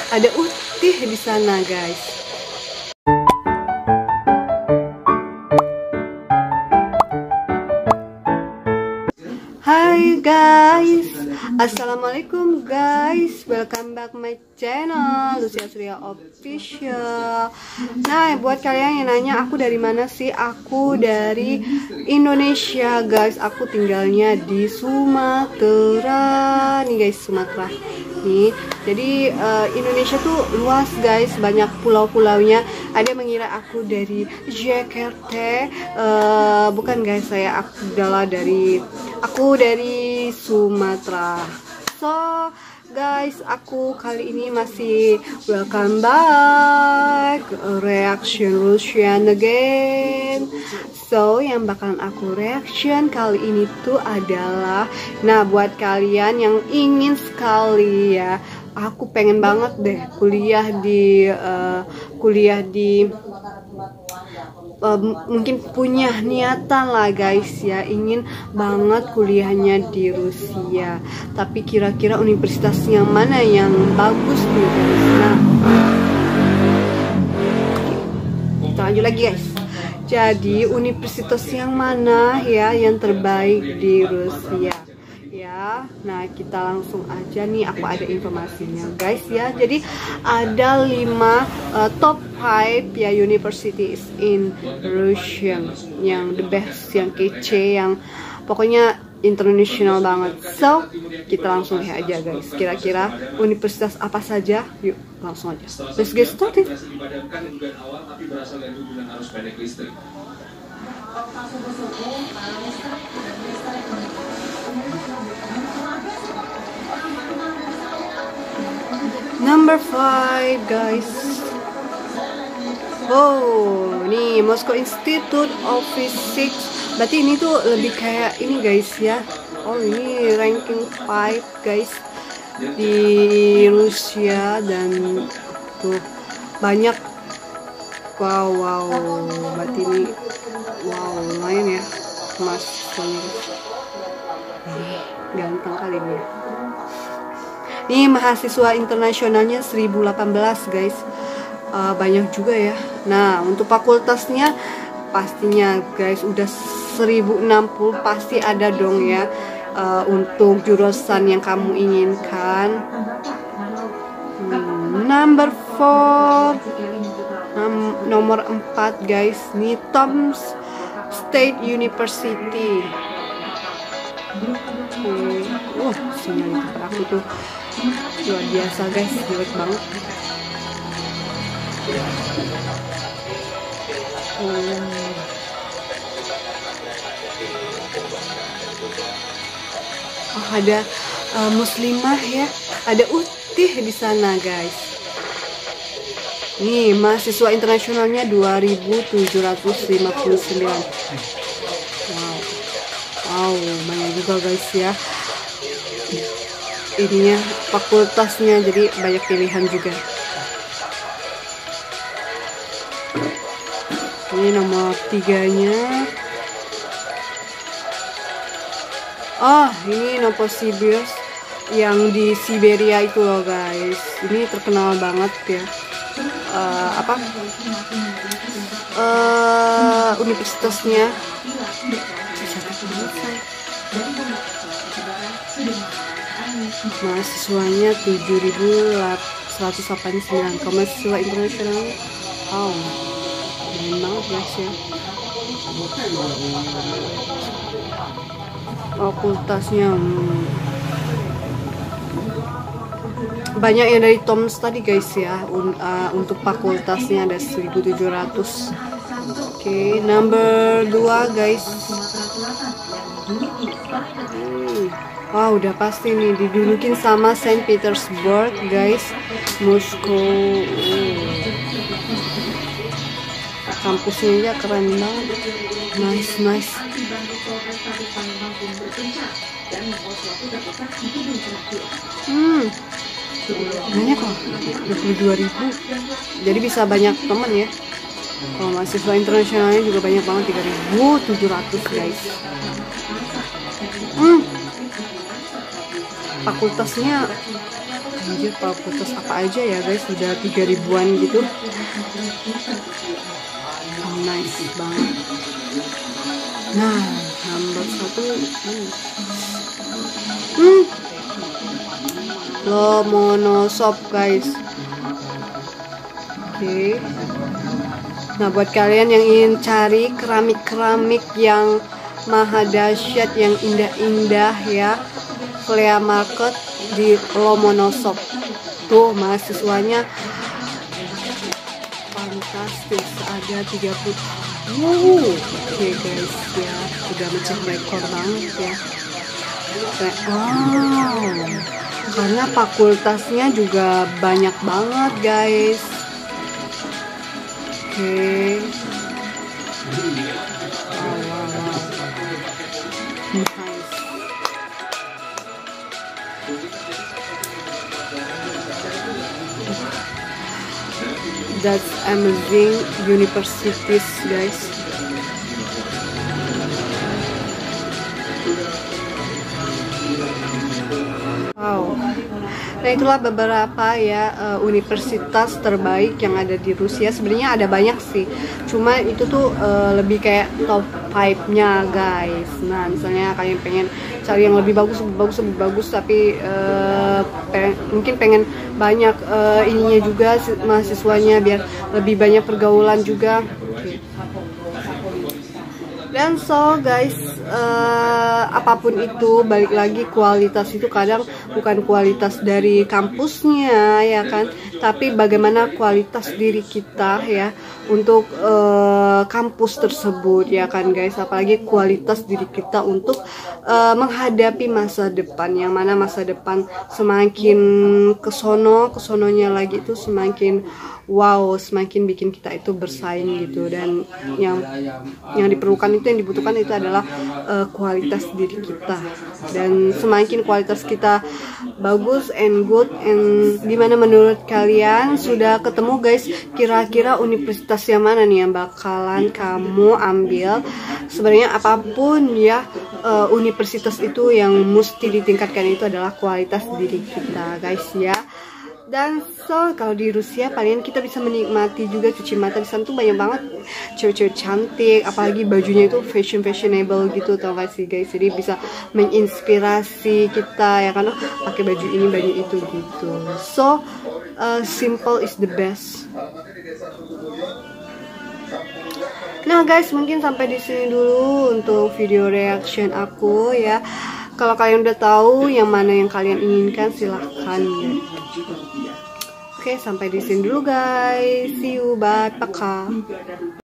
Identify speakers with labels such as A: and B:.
A: Ada Utih di sana, guys. Hai guys, assalamualaikum guys, welcome back my channel Lucia Surya Official. Nah, buat kalian yang nanya aku dari mana sih, aku dari Indonesia guys. Aku tinggalnya di Sumatera nih guys, Sumatera nih. Jadi Indonesia tuh luas guys, banyak pulau-pulaunya. Ada yang mengira aku dari Jakarta, bukan guys, aku dari Sumatera. So guys, aku kali ini masih welcome back reaction Russian again. So yang bakalan aku reaction kali ini tuh adalah, nah buat kalian yang ingin sekali ya, aku pengen banget deh kuliah di mungkin punya niatan lah guys ya, ingin banget kuliahnya di Rusia. Tapi kira-kira universitas yang mana yang bagus nih guys? Nah, kita lanjut lagi guys. Jadi universitas yang mana ya yang terbaik di Rusia ya? Nah, kita langsung aja nih, aku ada informasinya guys ya. Jadi ada 5 top 5 ya universities in Russia yang the best, yang kece, yang pokoknya international banget. So kita langsung lihat aja guys, kira-kira universitas apa saja. Yuk langsung aja, let's get started. Number 5 guys. Oh, nih Moscow Institute of Physics. Berarti ini tuh lebih kayak ini guys ya. Oh, ini ranking 5 guys di Rusia, dan tuh banyak. Wow, berarti ini lumayan ya mahasiswanya. Ganteng kali ini ya. Ini mahasiswa internasionalnya 1018 guys, banyak juga ya. Nah, untuk fakultasnya pastinya guys udah 1060 pasti ada dong ya, untuk jurusan yang kamu inginkan. Number 4, nomor 4 guys, nih Tomsk State University. Sinyal aku tuh luar biasa guys, jelek banget. Oh, ada muslimah ya, ada Utih di sana guys. Nih mahasiswa internasionalnya 2759. Wow, banyak juga guys ya. Ininya fakultasnya, jadi banyak pilihan juga. Ini nomor 3-nya. Oh, ini Novosibirsk yang di Siberia itu loh guys. Ini terkenal banget ya. Universitasnya. Mahasiswanya 7.189. Kalau mahasiswa internasional, banget guys ya. Fakultasnya banyak yang dari Tomsk tadi guys ya. Untuk fakultasnya ada 1.700. Oke, number 2 guys. Wow, udah pasti nih didudukin sama Saint Petersburg guys, Moskow. Kampusnya aja keren banget, nice. Banyak kok, 22.000. Jadi bisa banyak temen ya. Kalau mahasiswa internasionalnya juga banyak banget, 3.700 guys. Fakultasnya Anjir, fakultas apa aja ya guys, sudah 3.000-an gitu. Nice banget. Nah, nomor 1 Lomonosov guys. Oke. Nah, buat kalian yang ingin cari keramik-keramik yang maha dahsyat, yang indah-indah ya, Flea Market di Lomonosov. Tuh mahasiswanya fantastis, ada 30. Oke guys ya, udah mecah rekor banget ya. Wow, karena fakultasnya juga banyak banget guys. Oke. Wow. Nice. That's amazing universities guys. Wow. Nah, itulah beberapa ya universitas terbaik yang ada di Rusia. Sebenarnya ada banyak sih, cuma itu tuh lebih kayak top 5-nya guys. Nah, misalnya kalian pengen cari yang lebih bagus, tapi mungkin pengen banyak ininya juga mahasiswanya, biar lebih banyak pergaulan juga. Dan so guys, apapun itu, balik lagi, kualitas itu kadang bukan kualitas dari kampusnya ya kan, tapi bagaimana kualitas diri kita ya untuk kampus tersebut ya kan guys. Apalagi kualitas diri kita untuk menghadapi masa depan, yang mana masa depan semakin kesononya lagi itu semakin wow, semakin bikin kita itu bersaing gitu. Dan yang diperlukan itu, yang dibutuhkan itu adalah kualitas diri kita. Dan semakin kualitas kita bagus and good, and gimana menurut kalian, sudah ketemu guys kira-kira universitas yang mana nih yang bakalan kamu ambil? Sebenarnya apapun ya, universitas itu yang mesti ditingkatkan itu adalah kualitas diri kita guys ya. Dan so, kalau di Rusia paling kita bisa menikmati juga cuci mata. Di sana tuh banyak banget cewek-cewek cantik, apalagi bajunya itu fashionable gitu, tau gak sih guys. Jadi bisa menginspirasi kita ya kan, pakai baju ini, baju itu gitu. So simple is the best. Nah guys, mungkin sampai di sini dulu untuk video reaction aku ya. Kalau kalian udah tahu yang mana yang kalian inginkan, silahkan ya. Oke, sampai di sini dulu guys. See you, bye, pakai.